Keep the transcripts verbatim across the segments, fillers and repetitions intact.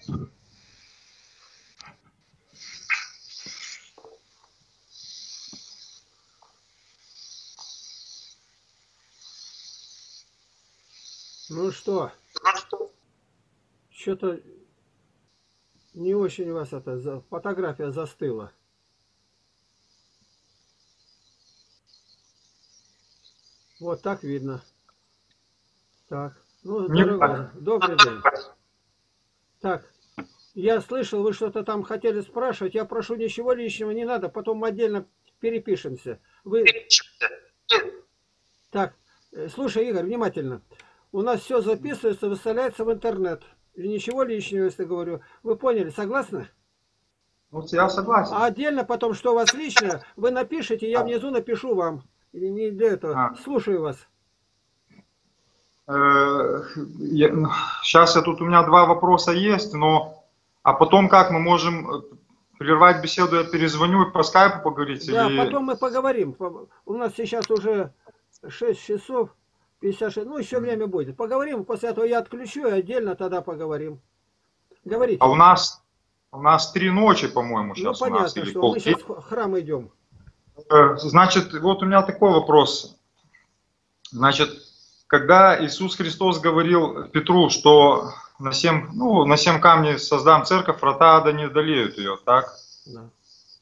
Ну что, что-то не очень у вас эта за- фотография застыла. Вот так видно. Так, ну Не здорово, так. добрый день. Так, я слышал, вы что-то там хотели спрашивать. Я прошу, ничего лишнего не надо, потом отдельно перепишемся. Вы, так, э, слушай, Игорь, внимательно. У нас все записывается, выставляется в интернет. И ничего лишнего, если говорю. Вы поняли, согласны? Вот я согласен. А отдельно потом, что у вас личное, вы напишите, я А, внизу напишу вам. И не для этого. а, Слушаю вас. э, я- Сейчас я тут у меня два вопроса есть, но а потом как мы можем э, прервать беседу, я перезвоню и по скайпу поговорить Да, или... потом мы поговорим. У нас сейчас уже шесть часов пятьдесят шесть. Ну, еще время будет. Поговорим. После этого я отключу и отдельно тогда поговорим. А Говорите. у нас у нас три ночи, по-моему, Ну, сейчас у нас понятно, или что мы полтретьего. сейчас в храм идем. Э, Значит, вот у меня такой вопрос. Значит, когда Иисус Христос говорил Петру, что на семь, ну, на семь камней создам церковь, врата ада не одолеют ее, так? Да.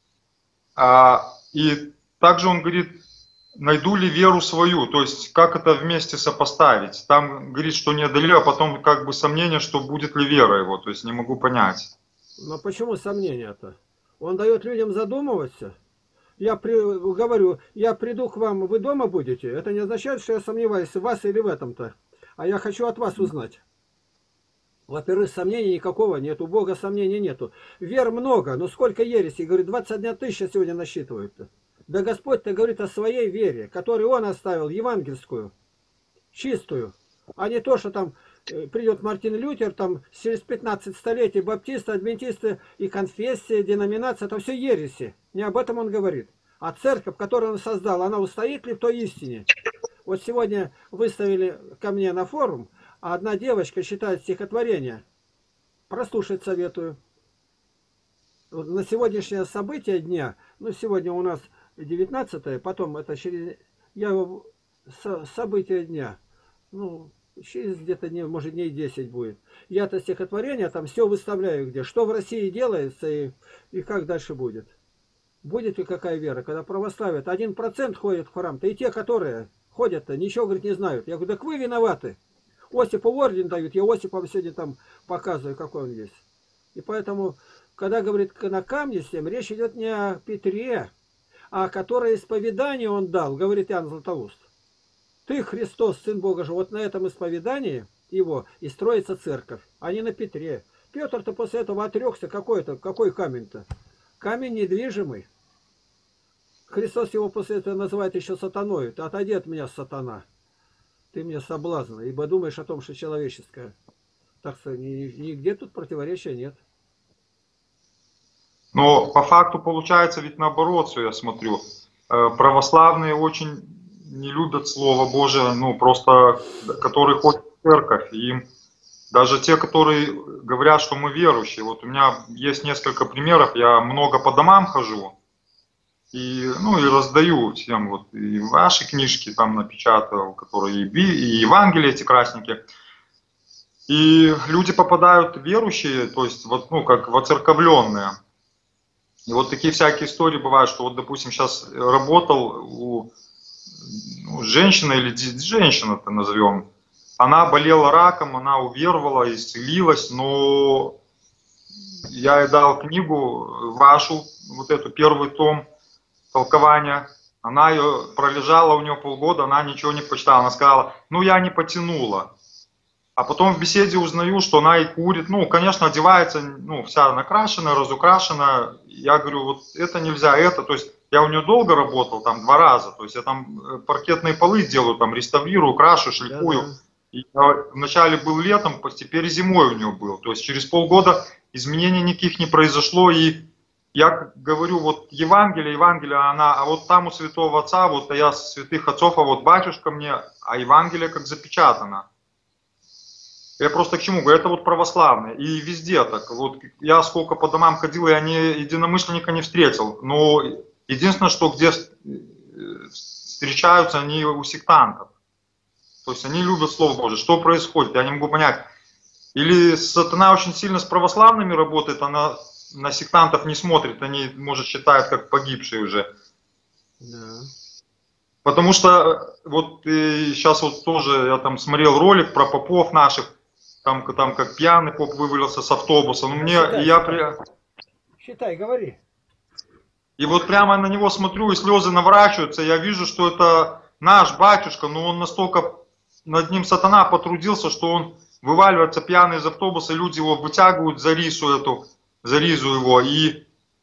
А, и также он говорит, найду ли веру свою, то есть как это вместе сопоставить. Там говорит, что не одолею, а потом как бы сомнение, что будет ли вера его, то есть не могу понять. Но почему сомнения-то? Он дает людям задумываться. Я при, говорю, я приду к вам, вы дома будете. Это не означает, что я сомневаюсь в вас или в этом-то. А я хочу от вас узнать. Во-первых, сомнений никакого нет, у Бога сомнений нету. Вер много, но сколько ересей? Говорит, двадцать одна тысяча сегодня насчитывают-то. Да Господь-то говорит о своей вере, которую Он оставил, евангельскую, чистую. А не то, что там э, придет Мартин Лютер, там через пятнадцать столетий баптисты, адвентисты и конфессия, деноминация, это все ереси. Не об этом он говорит. А церковь, которую он создал, она устоит ли в той истине? Вот сегодня выставили ко мне на форум, а одна девочка читает стихотворение. Прослушать советую. Вот на сегодняшнее событие дня, ну сегодня у нас девятнадцатое, потом это через... Я его... Со... Событие дня. Ну, через где-то, дней, может, дней десять будет. Я это стихотворение там все выставляю где. Что в России делается и, и как дальше будет. Будет ли какая вера? Когда православие, один процент ходит в храм-то, и те, которые ходят-то, ничего, говорит, не знают. Я говорю, так вы виноваты. Осипу орден дают, я Осипом сегодня там показываю, какой он есть. И поэтому, когда говорит на камне всем, речь идет не о Петре, а которое исповедание он дал, говорит Иоанн Златоуст. Ты, Христос, Сын Бога же, вот на этом исповедании его и строится церковь, а не на Петре. Петр-то после этого отрекся, какой-то, какой камень-то? Камень недвижимый. Христос его после этого называет еще сатаною. Ты отойди от меня, сатана. Ты мне соблазн, ибо думаешь о том, что человеческое. Так что нигде тут противоречия нет. Но по факту получается ведь наоборот все, я смотрю. Э, Православные очень не любят Слово Божие, ну просто, которые ходят в церковь, и им даже те, которые говорят, что мы верующие. Вот у меня есть несколько примеров, я много по домам хожу, и, ну, и раздаю всем, вот, и ваши книжки там напечатал, которые и, Би- и Евангелие, эти красненькие. И люди попадают верующие, то есть, вот, ну, как воцерковленные. И вот такие всякие истории бывают, что вот, допустим, сейчас работал у ну, женщины, или ди- женщина-то назовем, она болела раком, она уверовала, исцелилась, но я ей дал книгу вашу, вот эту первый том толкования, она ее пролежала у нее полгода, она ничего не почитала, она сказала, ну я не потянула. А потом в беседе узнаю, что она и курит, ну, конечно, одевается, ну, вся накрашенная, разукрашенная. Я говорю, вот это нельзя, это, то есть я у нее долго работал, там, два раза, то есть я там э, паркетные полы делаю, там, реставрирую, крашу, шлифую. Да-да. И я вначале был летом, теперь зимой у нее был. То есть через полгода изменений никаких не произошло, и я говорю, вот Евангелие, Евангелие, она, а вот там у святого отца, вот а я святых отцов, а вот батюшка мне, а Евангелие как запечатано. Я просто к чему говорю, это вот православные, и везде так. Вот я сколько по домам ходил, я ни единомышленника не встретил. Но единственное, что где встречаются они у сектантов. То есть они любят Слово Божие. Что происходит? Я не могу понять. Или сатана очень сильно с православными работает, она на сектантов не смотрит, они, может, считают как погибшие уже. Да. Потому что вот и сейчас вот тоже я там смотрел ролик про попов наших, там, там как пьяный поп вывалился с автобуса. Ну, мне, Считай, и я считай. при... Считай, говори. И вот прямо на него смотрю, и слезы наворачиваются, я вижу, что это наш батюшка, но он настолько, над ним сатана потрудился, что он вываливается пьяный из автобуса, люди его вытягивают за рису эту, за ризу его, и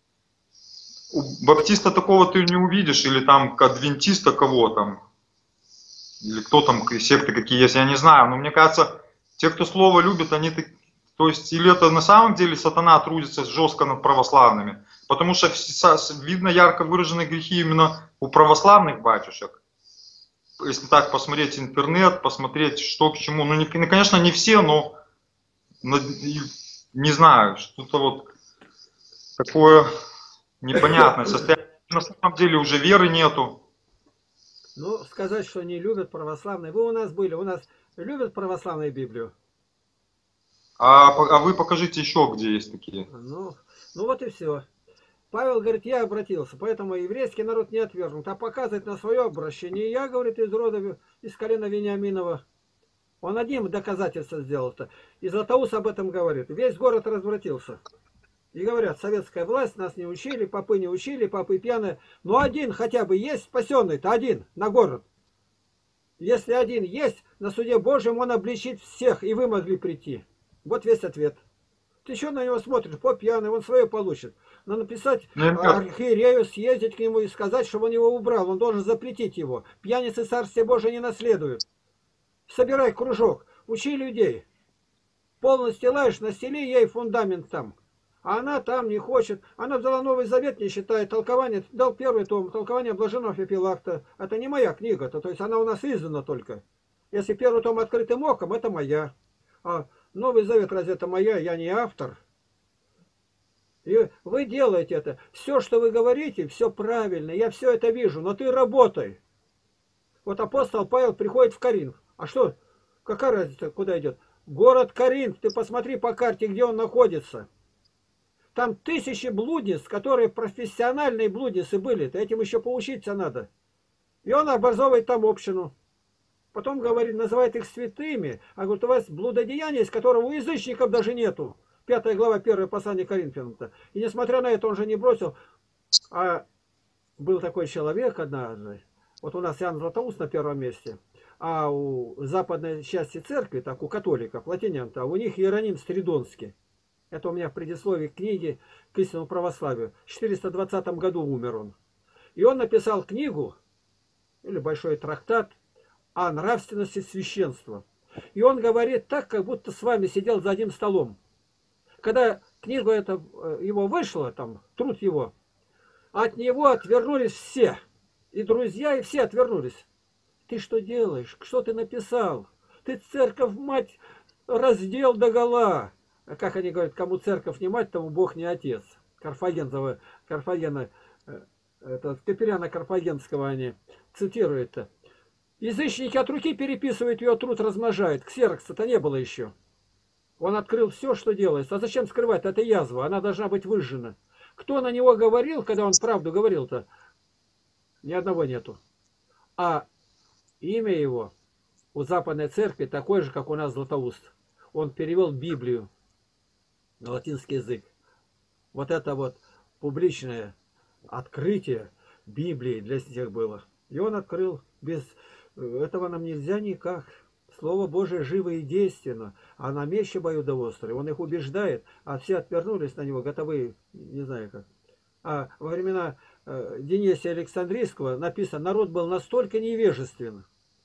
у баптиста такого ты не увидишь, или там адвентиста кого там, или кто там, секты какие есть, я не знаю, но мне кажется, те, кто слово любит, они, то есть, или это на самом деле сатана трудится жестко над православными, потому что видно ярко выраженные грехи именно у православных батюшек. Если так посмотреть интернет, посмотреть, что к чему, ну, не, конечно, не все, но, но не знаю, что-то вот такое непонятное состояние. На самом деле уже веры нету. Ну, сказать, что не любят православные. Вы у нас были, у нас любят православную Библию? А, а вы покажите еще, где есть такие. Ну, ну вот и все. Павел говорит, я обратился, поэтому еврейский народ не отвергнут, а показывает на свое обращение. Я, говорит, из рода, из колена Вениаминова. Он одним доказательство сделал-то. И Златоуст об этом говорит. Весь город развратился. И говорят, советская власть нас не учили, попы не учили, попы пьяные. Но один хотя бы есть спасенный-то, один на город. Если один есть, на суде Божьем он обличит всех, и вы могли прийти. Вот весь ответ. Ты еще на него смотришь, поп пьяный, он свое получит. Но написать архиерею, съездить к нему и сказать, чтобы он его убрал. Он должен запретить его. Пьяницы Царствие Божие не наследуют. Собирай кружок, учи людей. Полностью лаешь, настели ей фундамент там. А она там не хочет. Она взяла Новый Завет, не считает толкование. Дал первый том, толкование Блаженного Феофилакта. Это не моя книга-то, то есть она у нас издана только. Если первый том открытым оком, это моя. А Новый Завет, разве это моя? Я не автор. И вы делаете это. Все, что вы говорите, все правильно. Я все это вижу, но ты работай. Вот апостол Павел приходит в Коринф. А что? Какая разница, куда идет? Город Коринф. Ты посмотри по карте, где он находится. Там тысячи блудниц, которые профессиональные блудницы были. Этим еще поучиться надо. И он образовывает там общину. Потом говорит, называет их святыми. А говорит, у вас блудодеяние, из которого у язычников даже нету. Пятая глава, первое послание Коринфянам-то. И несмотря на это, он же не бросил. А был такой человек однажды. Вот у нас Иоанн Златоуст на первом месте. А у западной части церкви, так у католиков, латинян-то, у них Иероним Стридонский. Это у меня в предисловии книги к истинному православию. В четыреста двадцатом году умер он. И он написал книгу, или большой трактат, о нравственности священства. И он говорит так, как будто с вами сидел за одним столом. Когда книга эта его вышла, там, труд его, от него отвернулись все. И друзья, и все отвернулись. Ты что делаешь? Что ты написал? Ты церковь, мать, раздел догола. Как они говорят, кому церковь не мать, тому Бог не отец. Карфагенцева, Карфагена, это, Капериана Карфагенского они цитируют. Язычники от руки переписывают ее труд, размножают. Ксерокса-то не было еще. Он открыл все, что делается. А зачем скрывать? Это язва, она должна быть выжжена. Кто на него говорил, когда он правду говорил-то? Ни одного нету. А имя его у Западной Церкви такое же, как у нас Златоуст. Он перевел Библию на латинский язык. Вот это вот публичное открытие Библии для всех было. И он открыл. Без этого нам нельзя никак. Слово Божие живо и действенно, а на меч обоюдоострый. Он их убеждает, а все отвернулись на него, готовы, не знаю как. А во времена э, Денисия Александрийского написано, народ был настолько невежествен,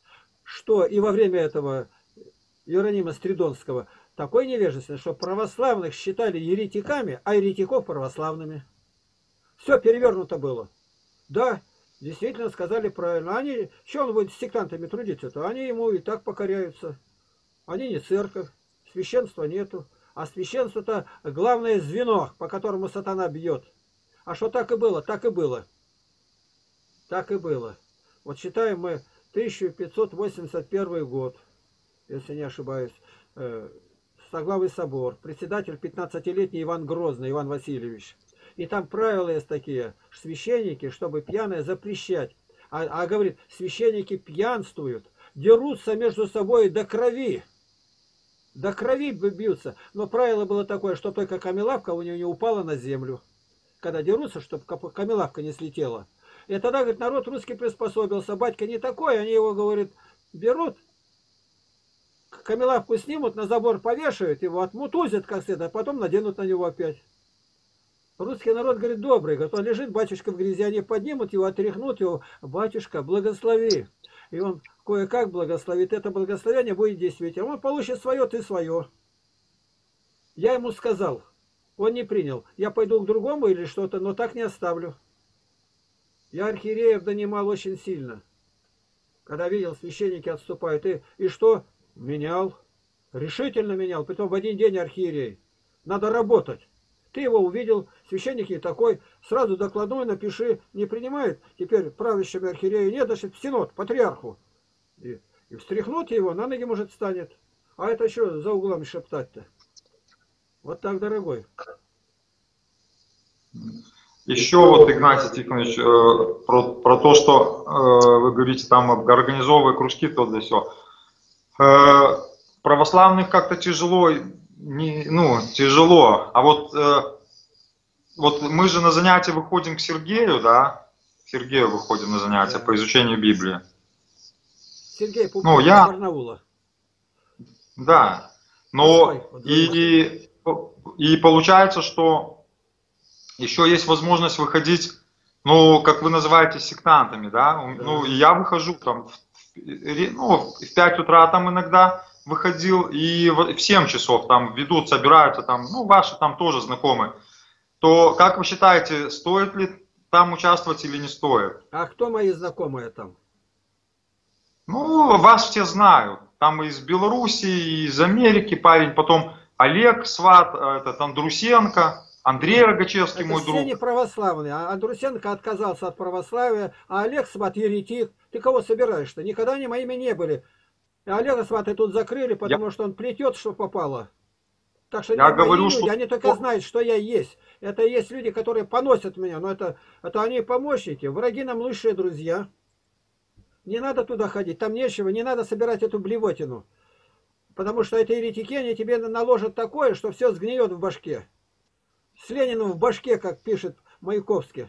что и во время этого Иеронима Стридонского такой невежественный, что православных считали еретиками, а еретиков православными. Все перевернуто было. Да, действительно сказали правильно. Они, что он будет с сектантами трудиться-то? Они ему и так покоряются. Они не церковь. Священства нету. А священство-то главное звено, по которому сатана бьет. А что так и было? Так и было. Так и было. Вот считаем мы тысяча пятьсот восемьдесят первый год, если не ошибаюсь, э, Соглавый собор, председатель пятнадцатилетний Иван Грозный, Иван Васильевич. И там правила есть такие, священники, чтобы пьяное запрещать. А, а говорит, священники пьянствуют, дерутся между собой до крови. До крови бьются. Но правило было такое, что только камелавка у него не упала на землю. Когда дерутся, чтобы камелавка не слетела. И тогда, говорит, народ русский приспособился. Батька не такой, они его, говорит, берут, камелавку снимут, на забор повешают, его отмутузят как следует, а потом наденут на него опять. Русский народ, говорит, добрый. Говорит, он лежит, батюшка в грязи, они поднимут его, отряхнут его. Батюшка, благослови. И он кое-как благословит. Это благословение будет действовать. А он получит свое, ты свое. Я ему сказал. Он не принял. Я пойду к другому или что-то, но так не оставлю. Я архиереев донимал очень сильно. Когда видел, священники отступают. И, и что? Менял. Решительно менял. Притом в один день архиерей. Надо работать. Ты его увидел, священник не такой, сразу докладной напиши, не принимает, теперь правящему архиерею нет, значит, в синод, патриарху. И, и встряхнуть его, на ноги, может, станет. А это что за углом шептать-то? Вот так, дорогой. Еще вот, Игнатий Тихонович, э, про, про то, что э, вы говорите, там организовывая кружки, то да все. Э, православных как-то тяжело. Не, ну, тяжело. А вот, э, вот мы же на занятия выходим к Сергею, да? К Сергею выходим на занятия по изучению Библии. Сергей Пупков, ну, я... Барнаула. Да. Но и, и получается, что еще есть возможность выходить, ну, как вы называете, сектантами, да? да. Ну, и я выхожу там в, ну, в пять утра там иногда выходил, и в семь часов там ведут, собираются там, ну, ваши там тоже знакомые, то как вы считаете, стоит ли там участвовать или не стоит? А кто мои знакомые там? Ну, вас все знают. Там из Белоруссии, из Америки парень, потом Олег Сват, этот Андрусенко, Андрей Рогачевский, это мой все друг. не православные. А Андрусенко отказался от православия, а Олег Сват еретик. Ты кого собираешь-то? Никогда они моими не были. А Олега Сваты тут закрыли, потому я... что он плетет, что попало. Так что я не говорю, люди, что... они только знают, что я есть. Это есть люди, которые поносят меня, но это, это они помощники. Враги нам лучшие друзья. Не надо туда ходить, там нечего, не надо собирать эту блевотину. Потому что это еретики, они тебе наложат такое, что все сгниет в башке. С Лениным в башке, как пишет Маяковский.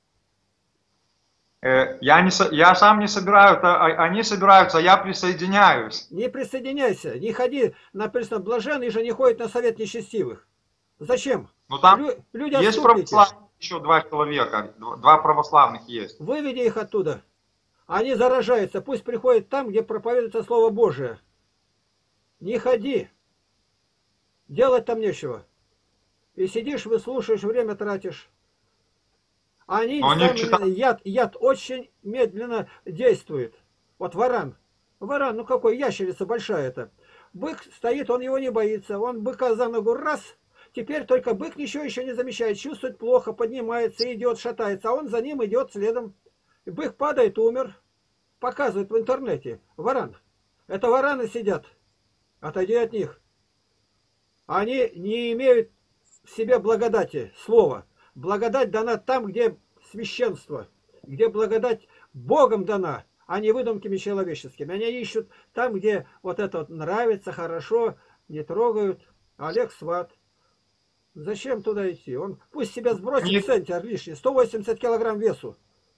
Я, не, я сам не собираю, а они собираются, а я присоединяюсь. Не присоединяйся, не ходи, написано, блаженный же не ходит на совет нечестивых. Зачем? Ну там Лю, люди есть православных еще два человека, два православных есть. Выведи их оттуда. Они заражаются, пусть приходят там, где проповедуется Слово Божие. Не ходи. Делать там нечего. И сидишь, выслушаешь, время тратишь. Они, они читают... яд, яд очень медленно действует. Вот варан. Варан, ну какой, ящерица большая это. Бык стоит, он его не боится. Он быка за ногу раз. Теперь только бык ничего еще не замечает. Чувствует плохо, поднимается, идет, шатается. А он за ним идет следом. Бык падает, умер. Показывает в интернете. Варан. Это вараны сидят. Отойди от них. Они не имеют в себе благодати, слова. Благодать дана там, где священство, где благодать Богом дана, а не выдумками человеческими. Они ищут там, где вот это вот нравится, хорошо, не трогают. Олег Сват. Зачем туда идти? Он пусть себя сбросит центнер лишний, сто восемьдесят килограмм весу.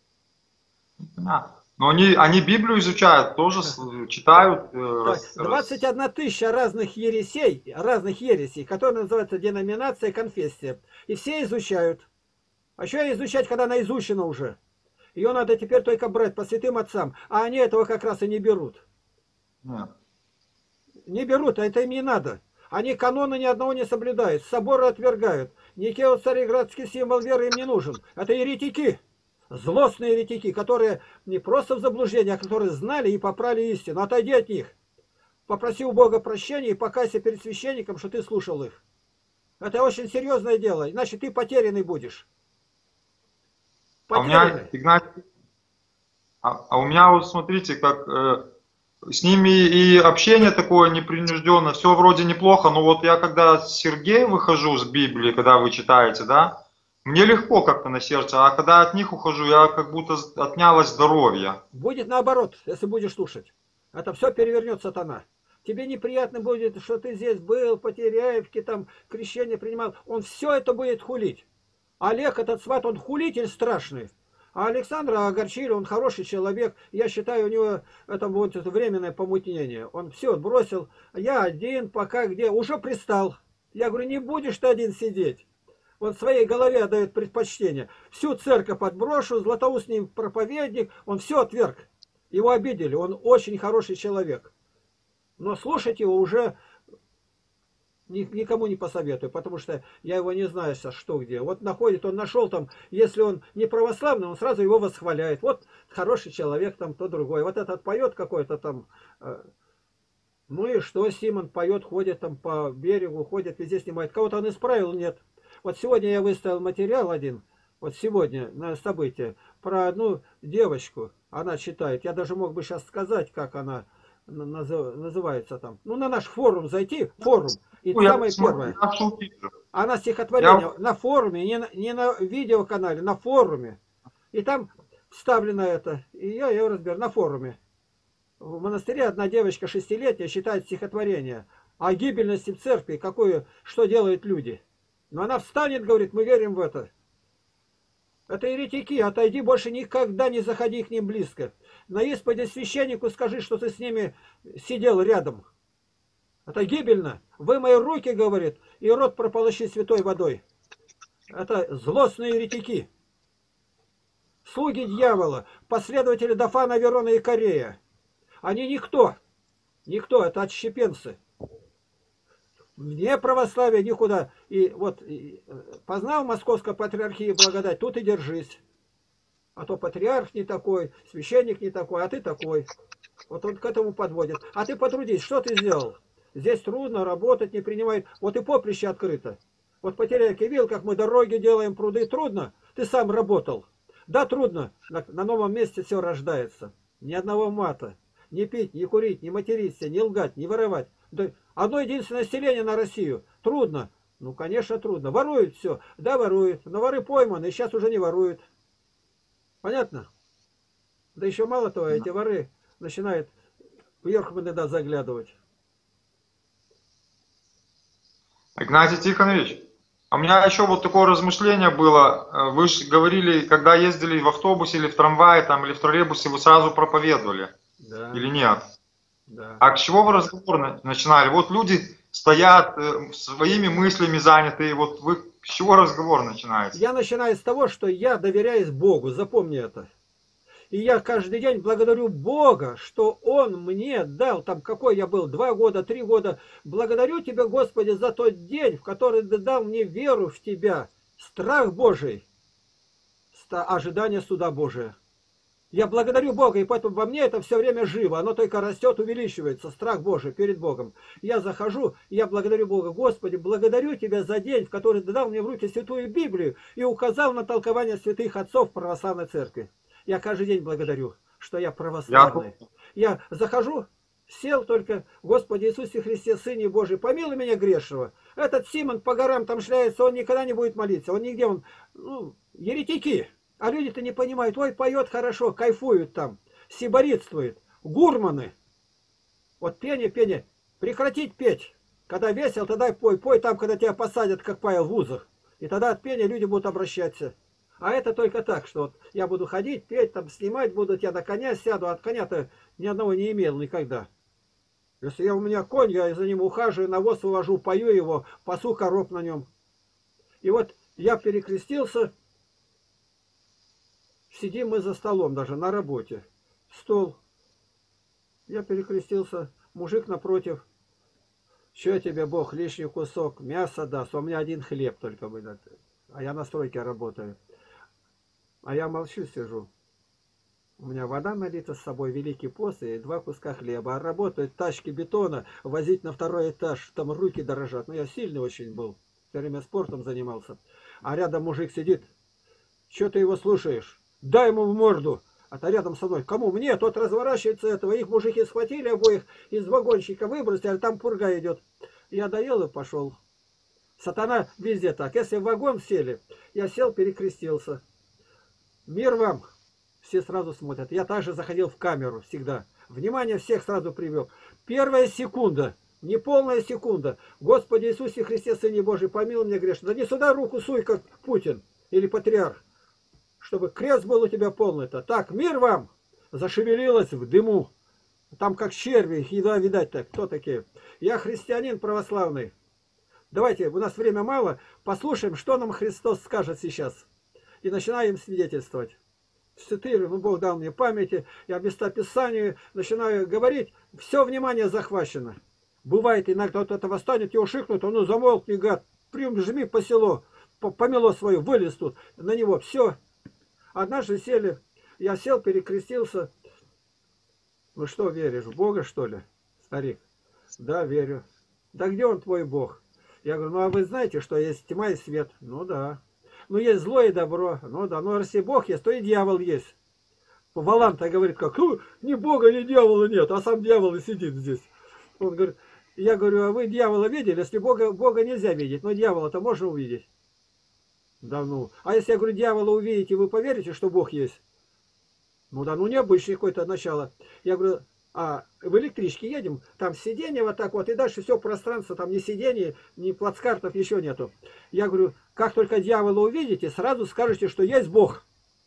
А, но они, они Библию изучают, тоже читают. двадцать одна тысяча разных ересей, разных ересей, которые называются деноминация, конфессия. И все изучают. А что изучать, когда она изучена уже? Ее надо теперь только брать по святым отцам. А они этого как раз и не берут. Нет. Не берут, а это им не надо. Они каноны ни одного не соблюдают, соборы отвергают. Никео-цареградский символ веры им не нужен. Это еретики. Злостные еретики, которые не просто в заблуждении, а которые знали и попрали истину. Отойди от них. Попроси у Бога прощения и покайся перед священником, что ты слушал их. Это очень серьезное дело, иначе ты потерянный будешь. А у Потерянный. меня, Игнатий, а, а у меня вот смотрите, как э, с ними и общение такое непринужденное, все вроде неплохо, но вот я когда с Сергеем выхожу с Библии, когда вы читаете, да, мне легко как-то на сердце, а когда от них ухожу, я как будто отнялось здоровье. Будет наоборот, если будешь слушать. Это все перевернет сатана. Тебе неприятно будет, что ты здесь был, по Теряевке, там, крещение принимал. Он все это будет хулить. Олег, этот сват, он хулитель страшный. А Александра огорчили, он хороший человек. Я считаю, у него это будет это временное помутнение. Он все бросил. Я один, пока где, уже пристал. Я говорю, не будешь ты один сидеть. Он своей голове отдает предпочтение. Всю церковь отброшу, златоустный проповедник, он все отверг. Его обидели, он очень хороший человек. Но слушать его уже никому не посоветую, потому что я его не знаю сейчас, что где. Вот находит, он нашел там, если он не православный, он сразу его восхваляет. Вот хороший человек там, то другой. Вот этот поет какой-то там. Ну и что, Симон поет, ходит там по берегу, ходит, везде снимает. Кого-то он исправил, нет. Вот сегодня я выставил материал один, вот сегодня на событие, про одну девочку. Она читает. Я даже мог бы сейчас сказать, как она называется там. Ну, на наш форум зайти, форум. И ну, самое первое. Она стихотворение я... на форуме, не на, не на видеоканале, на форуме. И там вставлено это. И я ее разберу на форуме. В монастыре одна девочка шестилетняя читает стихотворение о гибельности в церкви, какую, что делают люди. Но она встанет, говорит, мы верим в это. Это еретики, отойди, больше никогда не заходи к ним близко. На исповеди священнику скажи, что ты с ними сидел рядом. Это гибельно. Вы мои руки, говорит, и рот прополощи святой водой. Это злостные еретики. Слуги дьявола, последователи Дафана, Верона и Корея. Они никто. Никто, это отщепенцы. Вне православия никуда. И вот и, познал Московская патриархия благодать, тут и держись. А то патриарх не такой, священник не такой, а ты такой. Вот он к этому подводит. А ты потрудись, что ты сделал? Здесь трудно, работать не принимает. Вот и поприще открыто. Вот по Теряевке видел, как мы дороги делаем, пруды. Трудно? Ты сам работал. Да, трудно. На, на новом месте все рождается. Ни одного мата. Не пить, не курить, не материться, не лгать, не воровать. Да, одно единственное население на Россию. Трудно. Ну, конечно, трудно. Воруют все. Да, воруют. Но воры пойманы, и сейчас уже не воруют. Понятно? Да еще мало того, эти воры начинают вверх иногда заглядывать. Игнатий Тихонович, а у меня еще вот такое размышление было. Вы же говорили, когда ездили в автобусе или в трамвае, там, или в троллейбусе, вы сразу проповедовали. Да. Или нет? Да. А с чего вы разговор начинали? Вот люди стоят своими мыслями заняты, и вот вы с чего разговор начинаете? Я начинаю с того, что я доверяюсь Богу, запомни это. И я каждый день благодарю Бога, что Он мне дал, там какой я был, два года, три года. Благодарю Тебя, Господи, за тот день, в который Ты дал мне веру в Тебя, страх Божий, ожидание суда Божия. Я благодарю Бога, и поэтому во мне это все время живо, оно только растет, увеличивается, страх Божий перед Богом. Я захожу, и я благодарю Бога. Господи, благодарю Тебя за день, в который Ты дал мне в руки Святую Библию и указал на толкование святых отцов православной церкви. Я каждый день благодарю, что я православный. Я, я захожу, сел только, Господи Иисусе Христе, Сыне Божий, помилуй меня грешного. Этот Симон по горам там шляется, он никогда не будет молиться, он нигде, он, ну, еретики. А люди-то не понимают, ой, поет хорошо, кайфуют там, сиборитствуют, гурманы. Вот пение, пение, прекратить петь. Когда весел, тогда пой, пой там, когда тебя посадят, как Павел, в вузах. И тогда от пения люди будут обращаться. А это только так, что вот я буду ходить, петь, там, снимать будут, я на коня сяду, от коня-то ни одного не имел никогда. Если я, у меня конь, я за ним ухаживаю, навоз увожу, пою его, пасу коров на нем. И вот я перекрестился, сидим мы за столом даже, на работе. Стол. Я перекрестился, мужик напротив. Что тебе Бог лишний кусок мяса даст? У меня один хлеб только будет. А я на стройке работаю. А я молчу, сижу. У меня вода налита с собой, Великий пост и два куска хлеба. А работают тачки бетона, возить на второй этаж, там руки дорожат. Ну, я сильный очень был, все время спортом занимался. А рядом мужик сидит, что ты его слушаешь? Дай ему в морду. А то рядом со мной, кому? Мне, тот разворачивается этого. Их мужики схватили обоих, из вагончика выбросили, а там пурга идет. Я доел и пошел. Сатана везде так. Если в вагон сели, я сел, перекрестился. Мир вам! Все сразу смотрят. Я также заходил в камеру всегда. Внимание всех сразу привел. Первая секунда, не полная секунда. Господи Иисусе Христе, Сыне Божий, помилуй меня грешно. Да не сюда руку суй, как Путин или патриарх. Чтобы крест был у тебя полный-то. Так, мир вам! Зашевелилось в дыму. Там как черви, их едва видать так. Кто такие? Я христианин православный. Давайте, у нас время мало, послушаем, что нам Христос скажет сейчас. И начинаем свидетельствовать. Цитирую, ну Бог дал мне памяти, я места Писания начинаю говорить, все внимание захвачено. Бывает, иногда кто-то восстанет, его шикнут, он ну замолкни, гад, прям жми по селу, помело свое, вылез тут на него, все. Однажды сели, я сел, перекрестился. Ну что веришь, в Бога что ли, старик? Да, верю. Да где он твой Бог? Я говорю, ну а вы знаете, что есть тьма и свет? Ну да. Ну есть зло и добро. Ну да, ну если Бог есть, то и дьявол есть. Валан-то говорит, как, ну, ни Бога, ни дьявола нет, а сам дьявол и сидит здесь. Он говорит, я говорю, а вы дьявола видели? Если Бога, Бога нельзя видеть, но дьявола-то можно увидеть. Да ну. А если я говорю, дьявола увидите, вы поверите, что Бог есть? Ну да, ну необычное какое-то начало. Я говорю, а в электричке едем, там сиденье вот так вот, и дальше все пространство, там ни сидений, ни плацкартов еще нету. Я говорю, как только дьявола увидите, сразу скажете, что есть Бог.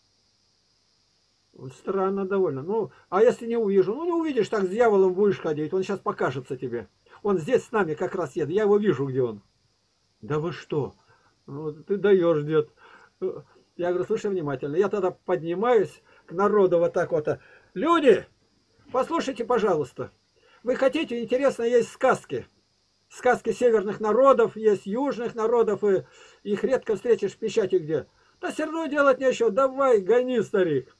Странно довольно. Ну, а если не увижу? Ну, не увидишь, так с дьяволом будешь ходить, он сейчас покажется тебе. Он здесь с нами как раз едет, я его вижу, где он. Да вы что? Ну, ты даешь, дед. Я говорю, слушай внимательно. Я тогда поднимаюсь к народу вот так вот. Люди! Послушайте, пожалуйста. Вы хотите, интересно, есть сказки. Сказки северных народов, есть южных народов, и их редко встретишь в печати где. Да все равно делать нечего, давай, гони, старик.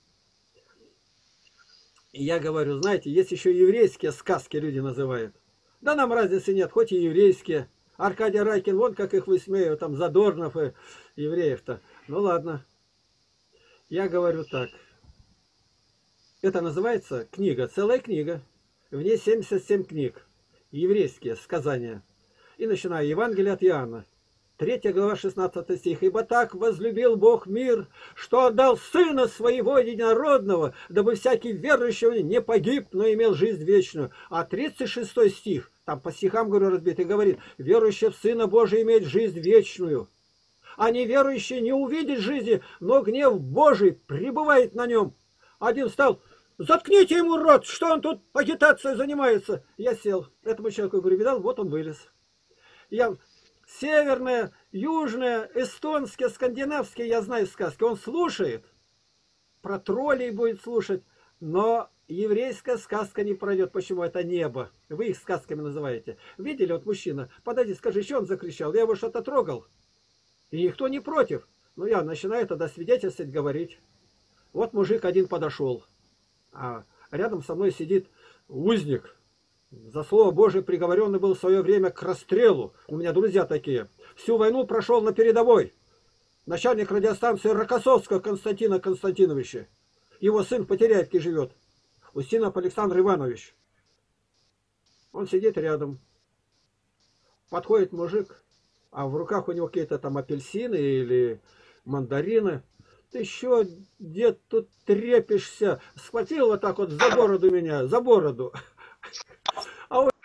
И я говорю, знаете, есть еще еврейские сказки, люди называют. Да нам разницы нет, хоть и еврейские. Аркадий Райкин, вон как их высмеивают, там Задорнов и евреев-то. Ну ладно. Я говорю так. Это называется книга, целая книга. В ней семьдесят семь книг. Еврейские сказания. И начинаю Евангелие от Иоанна. третья глава, шестнадцатый стих. «Ибо так возлюбил Бог мир, что отдал Сына Своего Единородного, дабы всякий верующий в Него не погиб, но имел жизнь вечную». А тридцать шестой стих, там по стихам, говорю, разбитый, говорит, «Верующий в Сына Божия имеет жизнь вечную». А неверующий не увидит жизни, но гнев Божий пребывает на нем. Один стал... Заткните ему рот, что он тут агитацией занимается. Я сел. Этому человеку говорю, видал, вот он вылез. Я северные, южные, эстонские, скандинавские, я знаю сказки. Он слушает. Про троллей будет слушать. Но еврейская сказка не пройдет. Почему? Это небо. Вы их сказками называете. Видели, вот мужчина, подойди, скажи, что он закричал? Я его что-то трогал. И никто не против. Ну, я начинаю тогда свидетельствовать, говорить. Вот мужик один подошел. А рядом со мной сидит узник. За слово Божие приговоренный был в свое время к расстрелу. У меня друзья такие. Всю войну прошел на передовой. Начальник радиостанции Рокоссовского Константина Константиновича. Его сын в Потеряевке живет. Устинов Александр Иванович. Он сидит рядом. Подходит мужик, а в руках у него какие-то там апельсины или мандарины. Ты что, дед, тут трепишься? Схватил вот так вот за бороду меня, за бороду. А он...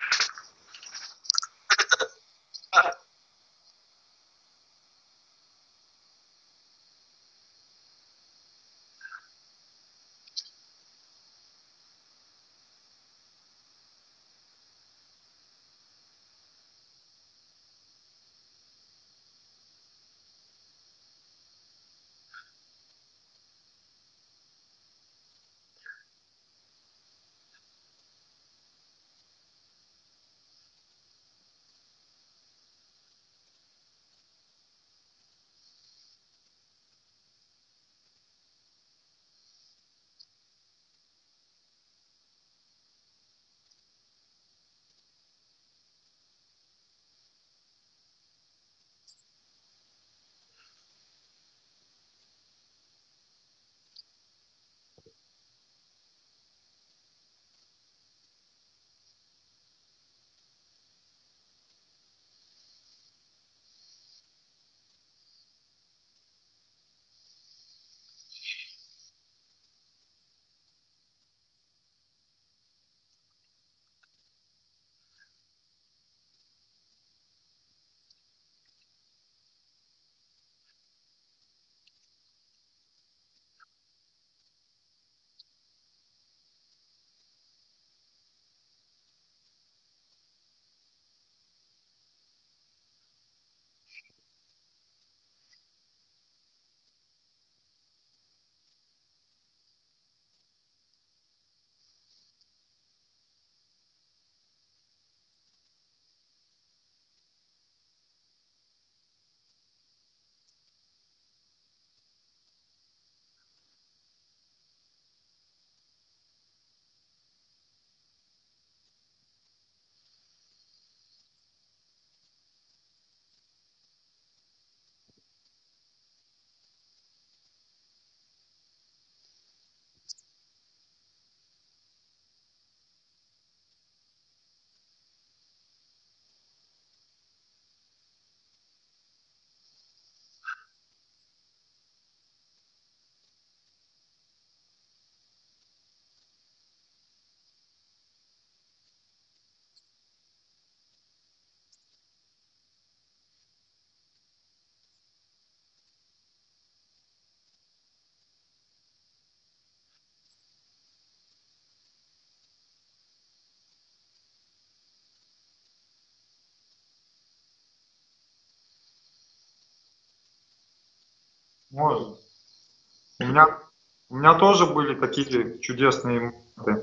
Может. У меня, у меня тоже были такие чудесные моменты.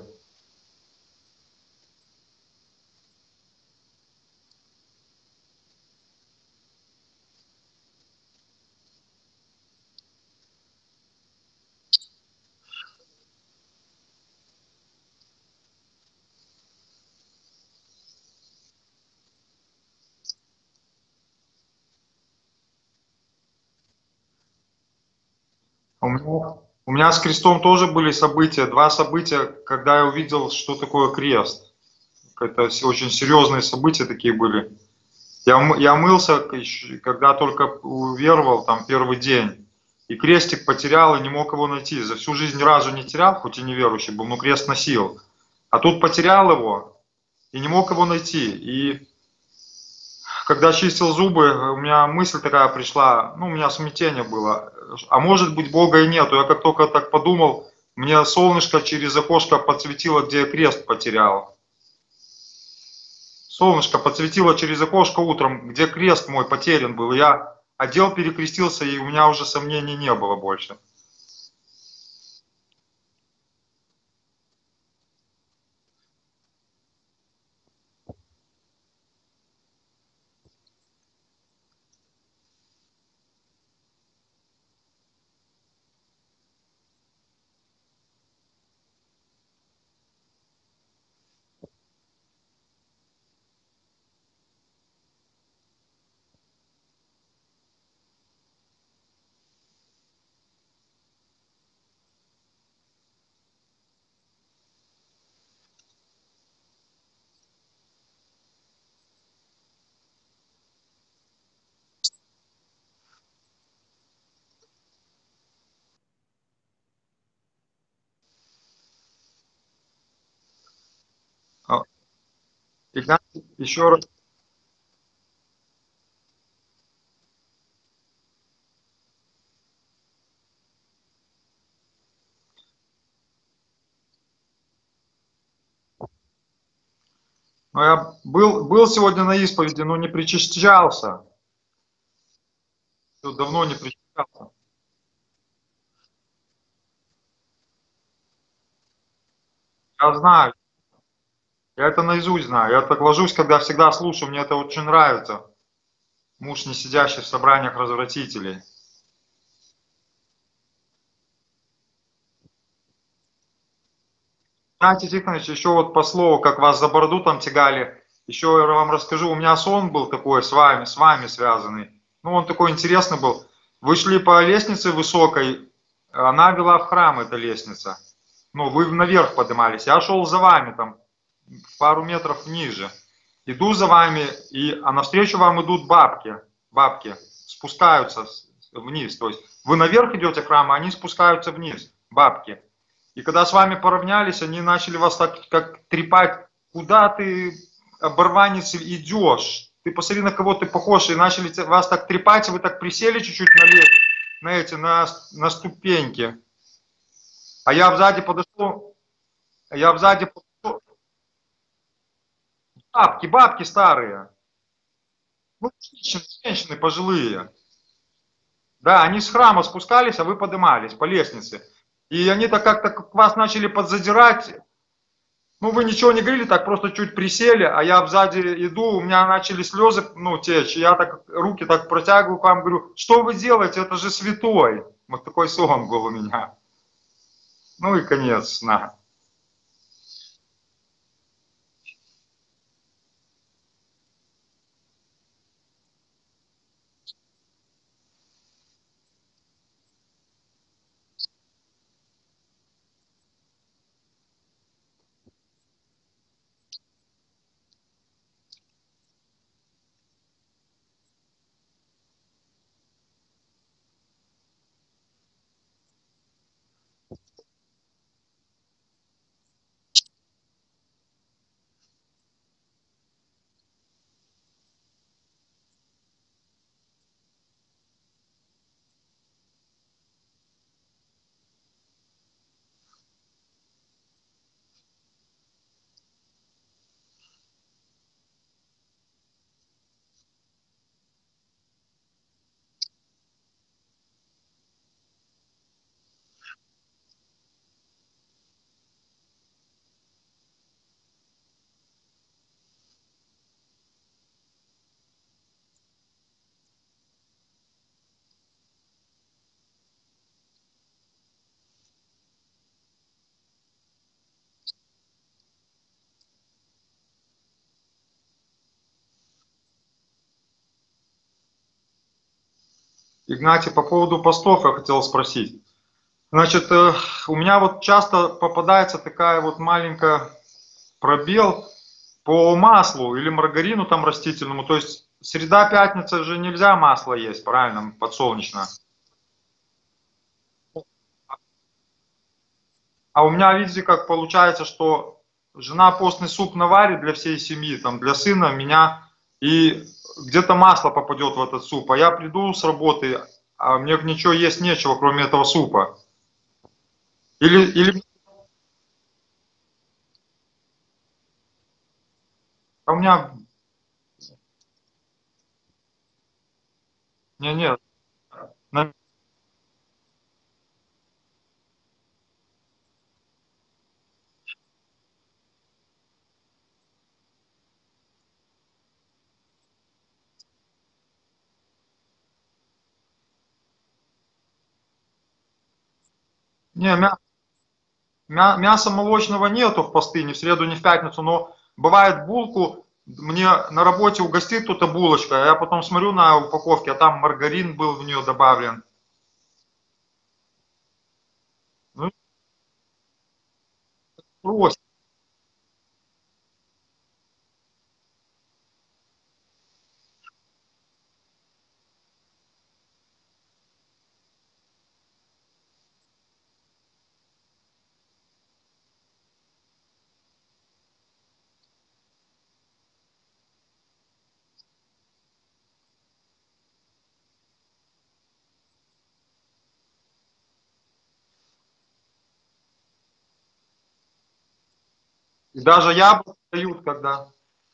У меня, у меня с крестом тоже были события. Два события, когда я увидел, что такое крест. Это с- очень серьезные события такие были. Я, м- я мылся, ещё, когда только уверовал, там первый день. И крестик потерял и не мог его найти. За всю жизнь ни разу не терял, хоть и неверующий был, но крест носил. А тут потерял его и не мог его найти. И когда чистил зубы, у меня мысль такая пришла, ну, у меня смятение было. А может быть, Бога и нету. Я как только так подумал, мне солнышко через окошко подсветило, где я крест потерял. Солнышко подсветило через окошко утром, где крест мой потерян был. Я одел, перекрестился, и у меня уже сомнений не было больше. А, Игнатий, еще раз. Ну, я был, был сегодня на исповеди, но не причащался. Всё, давно не причащался. Я знаю, я это наизусть знаю. Я так ложусь, когда всегда слушаю, мне это очень нравится. Муж, не сидящий в собраниях развратителей. Знаете, Тихонович, еще вот по слову, как вас за бороду там тягали, еще я вам расскажу, у меня сон был такой с вами, с вами связанный. Ну, он такой интересный был. Вы шли по лестнице высокой, она вела в храм, эта лестница. Ну, вы наверх поднимались. Я шел за вами там, пару метров ниже. Иду за вами, и, а навстречу вам идут бабки. Бабки спускаются вниз. То есть вы наверх идете к храму, а они спускаются вниз. Бабки. И когда с вами поравнялись, они начали вас так как трепать. Куда ты, оборванец, идешь? Ты посмотри, на кого ты похож. И начали вас так трепать, и вы так присели чуть-чуть на, на эти, на, на ступеньки. А я сзади подошел, я сзади подошел. Бабки, бабки старые. Ну, женщины, женщины пожилые. Да, они с храма спускались, а вы поднимались по лестнице. И они так как-то вас начали подзадирать. Ну, вы ничего не говорили, так просто чуть присели, а я сзади иду, у меня начали слезы, ну, течь. Я так руки так протягиваю к вам, говорю, что вы делаете, это же святой. Вот такой сон был у меня. Ну и конец сна. Игнатий, по поводу постов я хотел спросить. Значит, э, у меня вот часто попадается такая вот маленькая пробел по маслу или маргарину там растительному. То есть среда, пятница же нельзя масло есть, правильно, подсолнечное. А у меня, видите, как получается, что жена постный суп наварит для всей семьи, там, для сына, меня, и где-то масло попадет в этот суп, а я приду с работы, а мне ничего есть нечего, кроме этого супа. Или, или а у меня, не, нет, на- не, мя- мя- мяса молочного нету в посты, ни в среду, ни в пятницу, но бывает булку, мне на работе угостит кто-то булочкой, а я потом смотрю на упаковке, а там маргарин был в нее добавлен. Ну, просто. И даже яблоки дают, когда...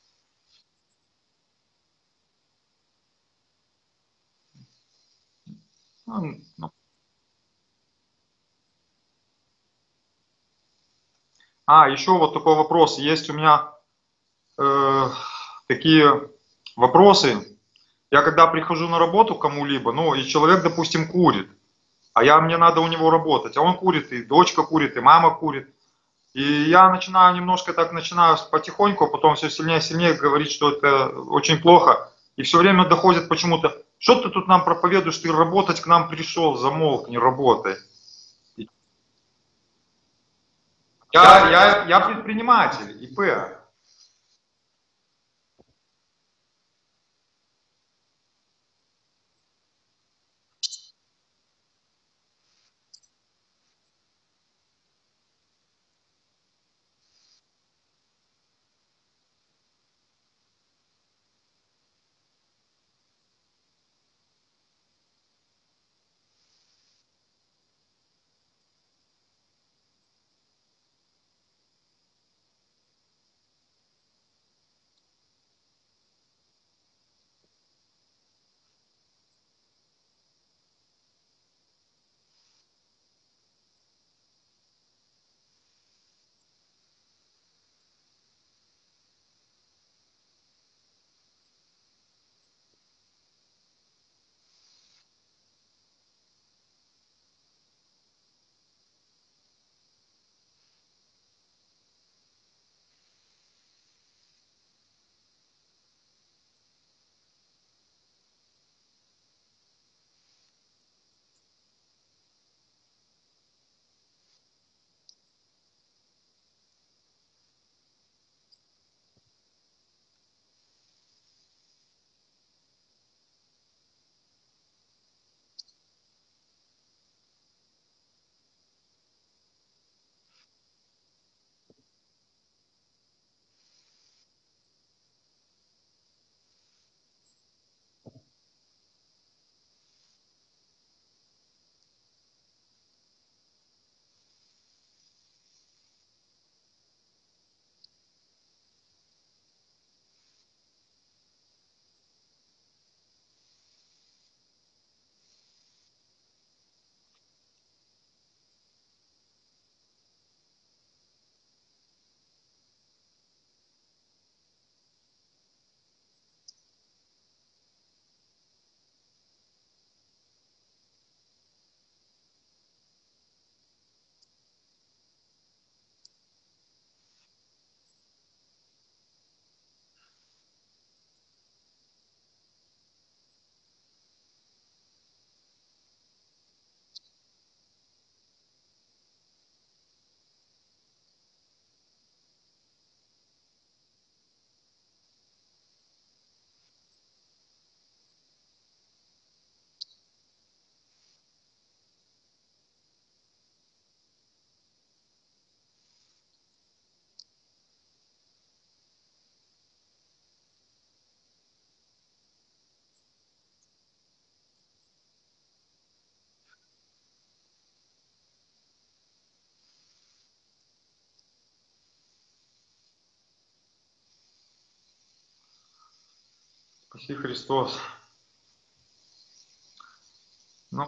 ну, ну. А, еще вот такой вопрос. Есть у меня э, такие вопросы. Я когда прихожу на работу к кому-либо, ну, и человек, допустим, курит, а я, мне надо у него работать, а он курит, и дочка курит, и мама курит. И я начинаю немножко так, начинаю потихоньку, а потом все сильнее и сильнее говорить, что это очень плохо. И все время доходит почему-то, что ты тут нам проповедуешь, ты работать к нам пришел, замолк, не работай. Я, я, я предприниматель, ИП. Спаси Христос. Ну,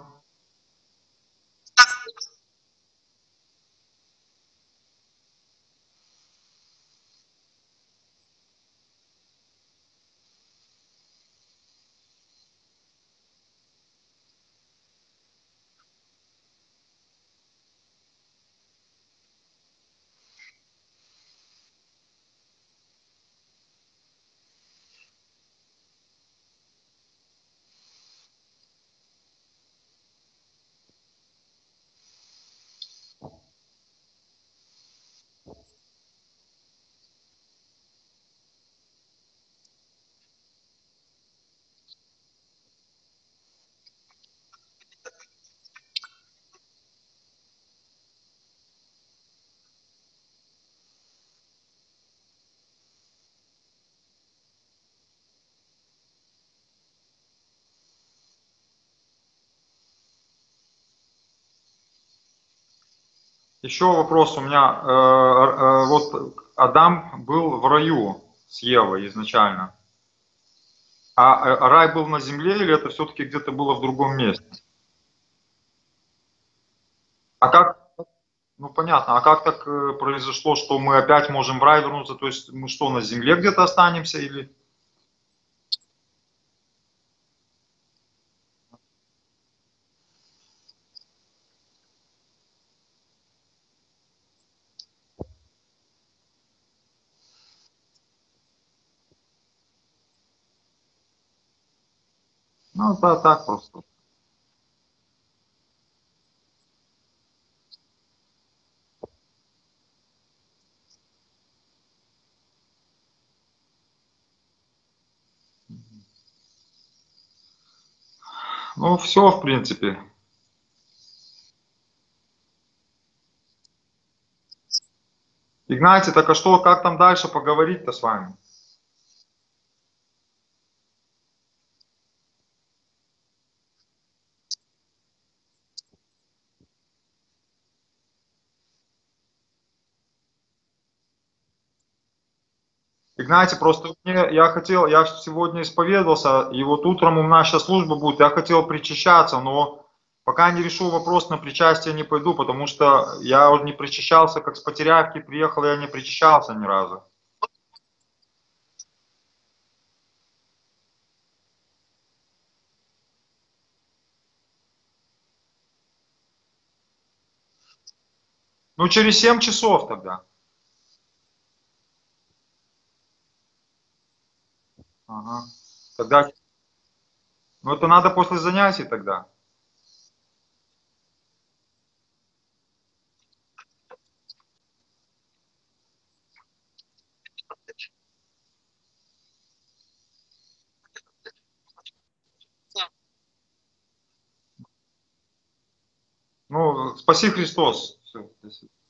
еще вопрос у меня. Э, э, вот Адам был в раю с Евой изначально. А э, рай был на земле или это все-таки где-то было в другом месте? А как, ну понятно, а как так э, произошло, что мы опять можем в рай вернуться? То есть мы что, на земле где-то останемся или? Ну да, так просто. Ну все, в принципе. Игнатий, так а что, как там дальше поговорить-то с вами? Игнатий, просто мне, я хотел, я сегодня исповедовался, и вот утром у нас сейчас служба будет, я хотел причащаться, но пока не решу вопрос, на причастие не пойду, потому что я уже не причащался, как с Потерявки приехал, я не причащался ни разу. Ну, через семь часов тогда. Ага. Тогда, ну это надо после занятий тогда. Ну, спаси Христос. Все, до свидания.